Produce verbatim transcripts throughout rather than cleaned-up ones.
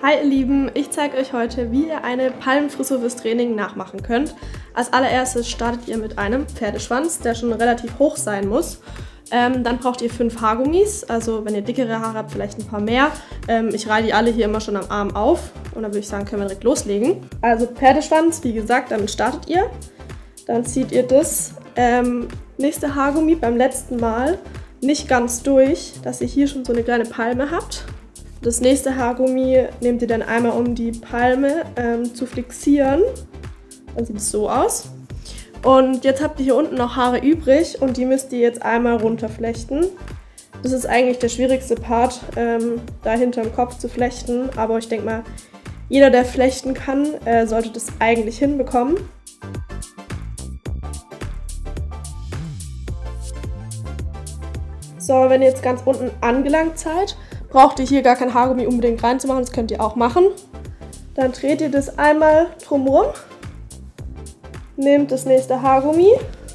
Hi ihr Lieben, ich zeige euch heute, wie ihr eine Palmenfrisur fürs Training nachmachen könnt. Als allererstes startet ihr mit einem Pferdeschwanz, der schon relativ hoch sein muss. Ähm, dann braucht ihr fünf Haargummis, also wenn ihr dickere Haare habt, vielleicht ein paar mehr. Ähm, ich reihe die alle hier immer schon am Arm auf und dann würde ich sagen, können wir direkt loslegen. Also Pferdeschwanz, wie gesagt, damit startet ihr. Dann zieht ihr das ähm, nächste Haargummi beim letzten Mal nicht ganz durch, dass ihr hier schon so eine kleine Palme habt. Das nächste Haargummi nehmt ihr dann einmal, um die Palme ähm, zu fixieren. Dann sieht es so aus. Und jetzt habt ihr hier unten noch Haare übrig und die müsst ihr jetzt einmal runterflechten. Das ist eigentlich der schwierigste Part, ähm, da hinterm Kopf zu flechten. Aber ich denke mal, jeder, der flechten kann, äh, sollte das eigentlich hinbekommen. So, wenn ihr jetzt ganz unten angelangt seid, braucht ihr hier gar kein Haargummi unbedingt reinzumachen, das könnt ihr auch machen. Dann dreht ihr das einmal drumherum, nehmt das nächste Haargummi,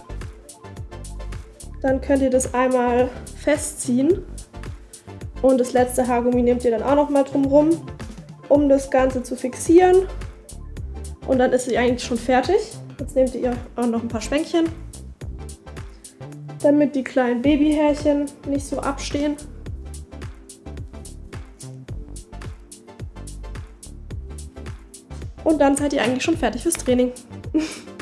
dann könnt ihr das einmal festziehen und das letzte Haargummi nehmt ihr dann auch nochmal drumherum, um das Ganze zu fixieren und dann ist sie eigentlich schon fertig. Jetzt nehmt ihr auch noch ein paar Schwänkchen, damit die kleinen Babyhärchen nicht so abstehen. Und dann seid ihr eigentlich schon fertig fürs Training.